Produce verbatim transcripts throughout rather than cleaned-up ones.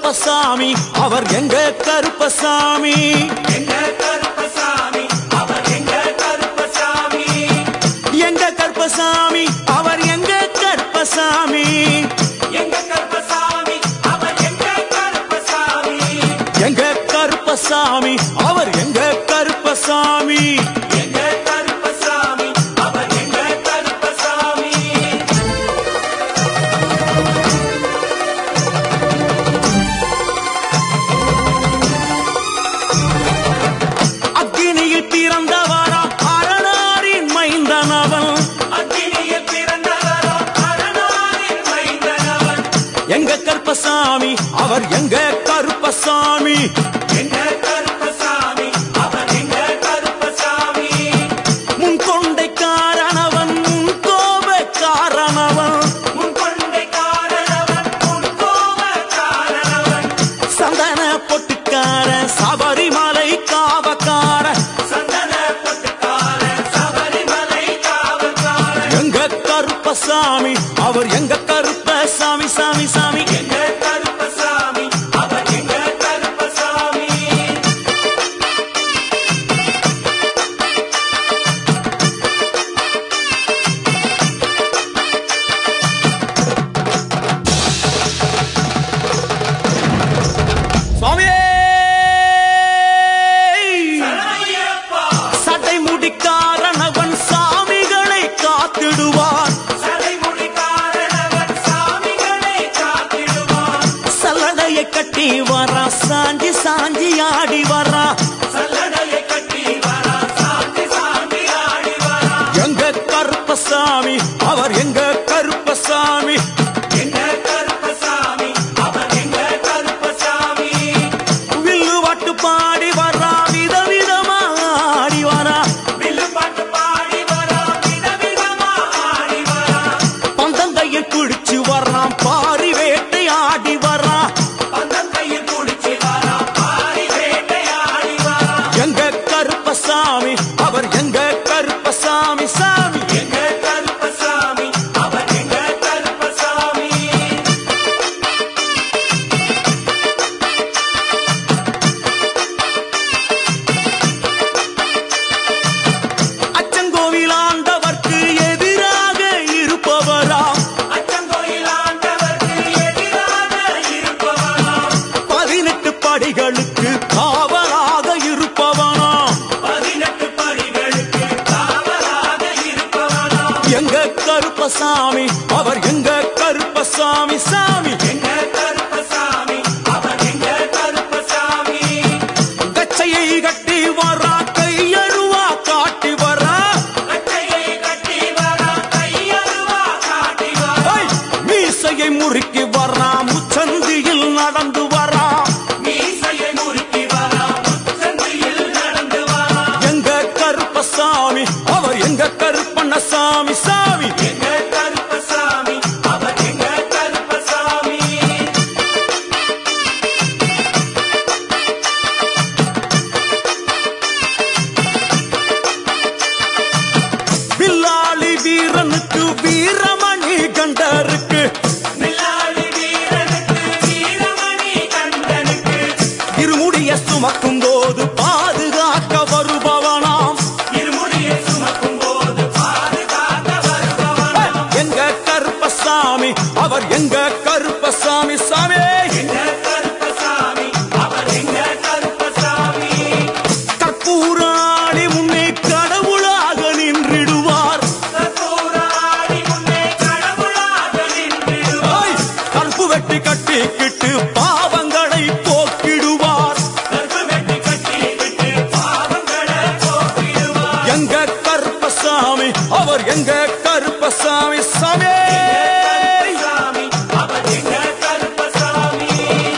கருப்பசாமி அவர் எங்க கருப்பசாமி எங்க கருப்பசாமி அவர் எங்க கருப்பசாமி எங்க கருப்பசாமி அவர் எங்க கருப்பசாமி எங்க கருப்பசாமி அவர் எங்க கருப்பசாமி எங்க கருப்பசாமி அவர் எங்க கருப்பசாமி எங்க கருப்பசாமி அவர் எங்க கருப்பசாமி அக்னியில் பிறந்தவரா அரணாரின் மைந்தனவன் அக்னியில் பிறந்தவரா அரணாரின் மைந்தனவன் எங்க கருப்பசாமி அவர் எங்க கருப்பசாமி எங்க கருப்பசாமி அவர் எங்க கருப்பசாமி முன் கொண்டை காரணவன் முன் கோப காரணவன் முன் கொண்டை காரணவன் முன் கோப காரணவன் சந்தன பொட்டுக்கார சபரிமலை காவக்கார சந்தன பொட்டுக்கார சபரிமலை காவல்கார எங்க கருப்பசாமி அவர் எங்க கருப்பசாமி சாமி சாமி எங்க கருப்பசாமி அவர் எங்க கருப்பசாமி சுவாமியே சரணமையப்பா சட்டை முடிக்காரணவன் சாமிகளை காத்திடுவான் சடைமுடி காரணவன் சாமிகளை காத்திடுவான் சல்லடையை கட்டி வரா சாஞ்சி சாஞ்சி ஆடி வரா சல்லடையை கட்டி வரா சாந்தி சாந்தி ஆடி வரா எங்க கருப்பசாமி அவர் எங்க கருப்பசாமி எங்க கருப்பசாமி அவர் எங்க கருப்பசாமி வில்லு வாட்டு பாடி வரா விதவிதமா ஆடி வரா வில்லு பாட்டு பாடி வரா விதவிதமா ஆடி வரா பந்தங்கையில் குடிச்சு வர்றான் பாரி வேட்டை ஆடி வரா பந்தங்கையில் குடிச்சு வரா பாரி வேட்டையாடி வரா எங்க கருப்பசாமி அவர் எங்க கருப்பசாமி சாமி எங்க கருப்பசாமி அவர் எங்க கருப்பசாமி அச்சங்கோவில் ஆண்டவர்க்கு எதிராக இருப்பவரா அச்சங்கோயில் ஆண்டவர்க்கு எதிராக இருப்பவனாம் பதினெட்டு படிகளுக்கு காவலாக இருப்பவனா பதினெட்டு படிகளுக்கு காவலாக இருப்பவனாம் எங்க கருப்பசாமி அவர் எங்க கருப்பசாமி சாமி எங்க கருப்பசாமி அவர் எங்க கருப்பசாமி கச்சையை கட்டி வரா கையழுவா காட்டி வரா கட்டையை கட்டி வரா கையருவா காட்டி வரா ஐ, மீசையை முறுக்கி வரா முச்சந்தியில் நடந்து வரா மீசையை முறுக்கி வரா முச்சந்தியில் நடந்து வரா எங்க கருப்பசாமி அவர் எங்க கருப்பண்ணசாமி சாமி எங்க கருப்பசாமி அவர் எங்க கருப்பசாமி வில்லாளி வீரனுக்கு வீரமணி கண்டருக்கு மில்லாளி வீரனுக்கு வீரமணி கண்டனுக்கு இருமுடிய சுமக்கும் போது பாதுகாக்க வருபவனாம் இருமுடியை சுமக்கும் போது பாதுகாக்க வருபவனாம் எங்க கருப்பசாமி அவர் எங்க கருப்பசாமி சாமி எங்க கருப்பசாமி அவர் எங்க கருப்பசாமி கற்பூராளி முன்னே கடவுளாக நின்றிடுவார் கற்பூராடி முன்னே கடவுளாக நின்றிடுவார் ஐ, கற்பு வெட்டி கட்டிக்கிட்டு பாவங்களை போக்கிடுவார் கற்பு வெட்டி கட்டி விட்டு பாவங்களை போக்கிடுவார் எங்க கருப்பசாமி அவர் எங்க கருப்பசாமி சாமி கருப்பசாமி அவர் எங்க கருப்பசாமி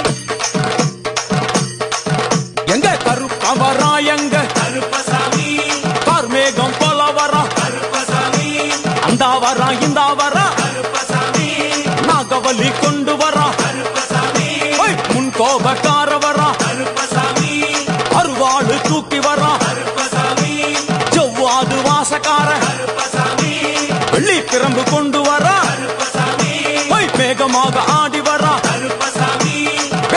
எங்க கருப்பவரா எங்க கருப்பசாமி கார்மேகம் போல வரா கருப்பசாமி அந்த வரா இந்த வரா கருப்பசாமி நாகவல்லி கொண்டு வரா கருப்பசாமி ஐ, முன் கோபக்கார வரா கருப்பசாமி அருவாளு தூக்கி வரா கருப்பசாமி ஜவ்வாது வாசக்கார கருப்பசாமி வெள்ளி பிரம்பு கொண்டு வரா கருப்பசாமி ஐ, வேகமாக ஆடி வரா கருப்பசாமி வேகம்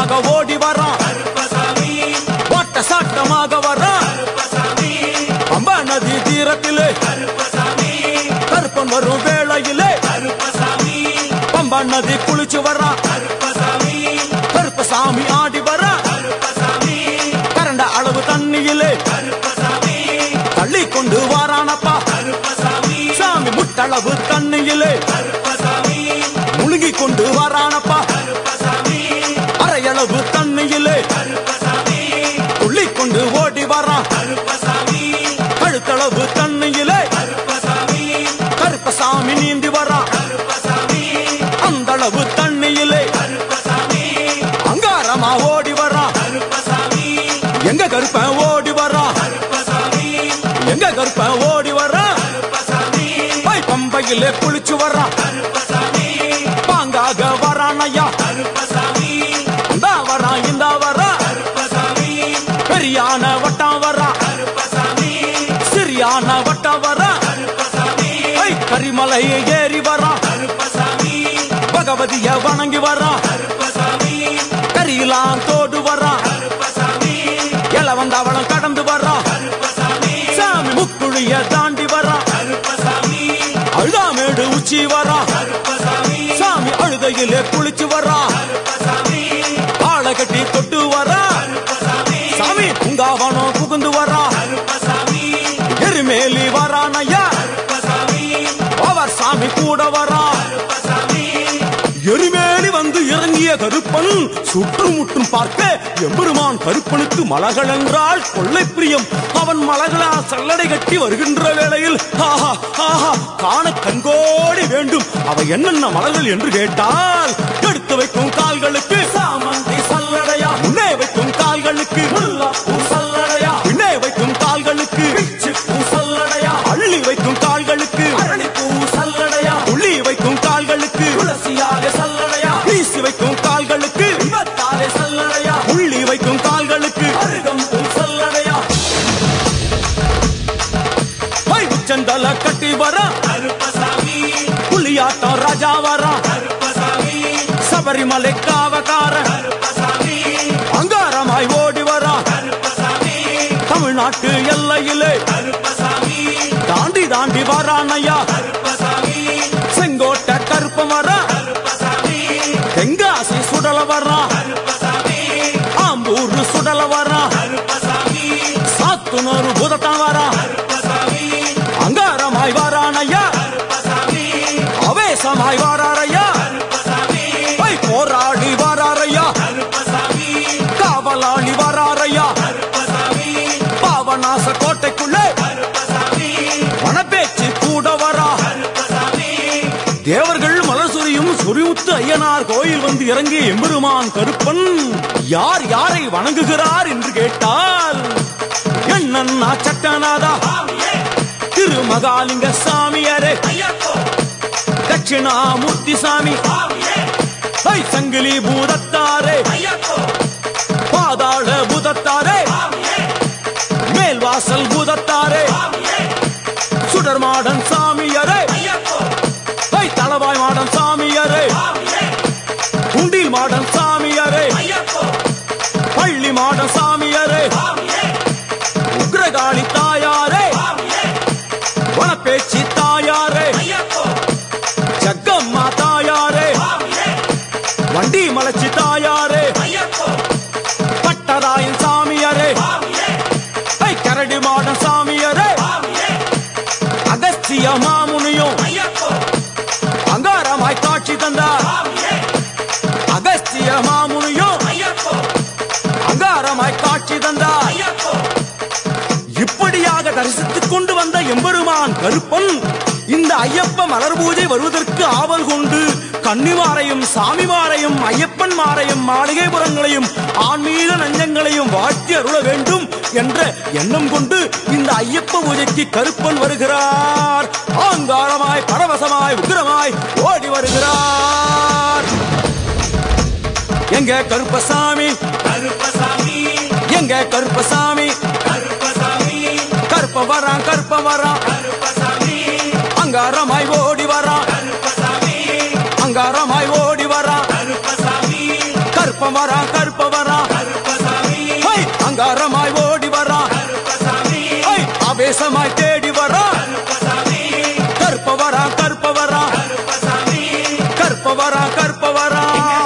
வேகமாக ஓடி வரான் கருப்பசாமி ஓட்ட சாட்டமாக வரான் கருப்பசாமி பம்பா நதி தீரத்திலே கருப்பசாமி கருப்பன் வரும் வேளையிலே கருப்பசாமி பம்பா நதி குளிச்சு வரான் கருப்பசாமி கருப்பசாமி ஆடி வரான் கருப்பசாமி கரண்ட அளவு தண்ணியிலே கருப்பசாமி தள்ளி கொண்டு வாரானப்பா கருப்பசாமி சாமி முட்டளவு தண்ணியிலே கருப்பசாமி முழுகி கொண்டு வாரானப்பா கருப்பசாமி அரையளவு தண்ணியிலே கருப்பசாமி துள்ளி கொண்டு ஓடி வரான் கருப்பசாமி கழுத்தளவு தண்ணியிலே கருப்பசாமி கருப்பசாமி நீந்தி வரான் கருப்பசாமி அந்த அளவு தண்ணியிலே கருப்பசாமி அங்காரமா ஓடி வரான் கருப்பசாமி எங்க கருப்பன் ஓடி வரான் கருப்பசாமி எங்க கருப்பன் ஓடி வரான் கருப்பசாமி பம்பையிலே குளிச்சு வரான் கருப்பசாமி பாங்காக வரான் ஐயா கருப்பசாமி இந்த வரான் இந்த வரான் கருப்பசாமி பெரியான வட்டம் வரான் கருப்பசாமி சிறியான வட்டம் வரான் கருப்பசாமி கரிமலை ஏறி வரான் கருப்பசாமி பகவதிய வணங்கி வரான் கருப்பசாமி கரியெல்லாம் தோடு வரான் கருப்பசாமி இளவந்தவளம் கடந்து வரான் கருப்பசாமி சாமி முக்குழிய தாண்டி வரான் கருப்பசாமி அழுதாமேடு உச்சி வரான் கருப்பசாமி சாமி அழுதையிலே குளிச்சு வரான் கருப்பசாமி ஆளை கட்டி தொட்டு வரான் கருப்பசாமி சாமி பூங்காவனம் புகுந்து வரான் கருப்பசாமி எருமேலி வரான் ஐயா கருப்பசாமி அவர் சாமி கூட வரான் கருப்பசாமி எருமேலி வந்து இறங்கிய கருப்பன் சுற்றுமுற்றும் பார்க்க எம்பெருமான் கருப்பனுக்கு மலகள் என்றால் கொள்ளை பிரியம். அவன் மலகளா சல்லடை கட்டி வருகின்ற வேளையில் ஆஹா ஆஹா காண கண்கோடி வேண்டும். அவை என்னென்ன மலர்கள் என்று கேட்டால் எடுத்து வைக்கும் கால்களுக்கு சாமந்தி சல்லடையா, முன்னே வைக்கும் கால்களுக்கு முல்லாப்பூ சல்லடையா, பின்னே வைக்கும் கால்களுக்கு பிச்சிப்பூ சல்லடையா, அள்ளி வைக்கும் கால்களுக்கு அரளிப்பூ சல்லடையா, உள்ளி வைக்கும் கால்களுக்கு துளசியாக சல்லடையா, வீசி வைக்கும் கால்களுக்கு விபத்தாலே சல்லடையா, உள்ளி வைக்கும் கால்களுக்கு அருகம்பூ சல்லடையா. சந்தல கட்டி வர கருப்பசாமி புலியாட்டம் ராஜா வர கருப்பசாமி சபரிமலை காவக்கார கருப்பசாமி அங்காரமாய் ஓடி வர கருப்பசாமி தமிழ்நாட்டு எல்லையிலே கருப்பசாமி தாண்டி தாண்டி வரானையா கருப்பசாமி செங்கோட்டை கருப்பம் வர கருப்பசாமி தெங்காசி சுடல வர கருப்பசாமி ஆம்பூர் சுடல வர கருப்பசாமி சாத்துனூர் புதத்தான் வர கருப்பசாமி அங்காரமாய் வாரானையா கருப்பசாமி அவேசமாய் வாராரையா கருப்பசாமி போராடி வாராரையா கருப்பசாமி காவலாளி வாராரையா கருப்பசாமி பாவநாச கோட்டைக்குள்ளே கருப்பசாமி வனப்பேச்சு கூட வரா கருப்பசாமி தேவர்கள் மலர் சொரியும் சொரிமுத்து ஐயனார் கோயில் வந்து இறங்கிய எம்பெருமான் கருப்பன் யார் யாரை வணங்குகிறார் என்று கேட்டால் என்னன்னா சட்டநாதா திருமகாலிங்க சாமியாரே ஐயப்போ தட்சிணாமூர்த்தி சாமி சாமியே சங்கிலி பூதத்தாரே ஐயப்போ பாதாள பூதத்தாரே சாமியே மேல்வாசல் பூதத்தாரே சாமியே சுடர்மாடன் சாமியாரே ஐயப்போ தளவாய் மாடன் சாமியாரே சாமியே குண்டில் மாடன் சாமியாரே ஐயப்போ பள்ளி மாடன் சாமியாரே சாமியே உக்ரகாளி தாயாரே சாமியே வனப்பேச்சி தாயாரே ஐயப்போ ஜக்கம்மா தாயாரே சாமியே வண்டி மலச்சி தாயாரே ஐயப்போ பட்டராயன் சாமியாரே சாமியே கரடி மாடன் சாமியாரே சாமியே அகஸ்திய மாமுனியும் ஐயப்போ அங்காரமாய் காட்சி தந்தார் சாமியே அகஸ்திய மாமுனியும் ஐயப்போ அங்காரமாய் காட்சி தந்தார் ஐயப்போ இப்படியாக தரிசித்துக் கொண்டு வந்த எம்பெருமான் கருப்பன் இந்த ஐயப்ப மலர் பூஜை வருவதற்கு ஆவல் கொண்டு கன்னிமாரையும் சாமிமாரையும் ஐயப்பன் மாரையும் மாளிகைபுரங்களையும் ஆன்மீக நஞ்சங்களையும் வாழ்த்தி அருள வேண்டும் என்ற எண்ணம் கொண்டு இந்த ஐயப்ப பூஜைக்கு கருப்பன் வருகிறார். ஆங்காரமாய் பரவசமாய் உக்கிரமாய் ஓடி வருகிறார். எங்க கருப்பசாமி கருப்பசாமி எங்க கருப்பசாமி கருப்பசாமி கருப்ப வரான் கருப்ப வரான் கருப்பசாமி அங்காரமாய் ஓடி வரான் கருப்பசாமி அங்காரமாய் ஓடி வரான் கருப்பசாமி கருப்ப வரான் கருப்ப கற்பவரா கற்பவரா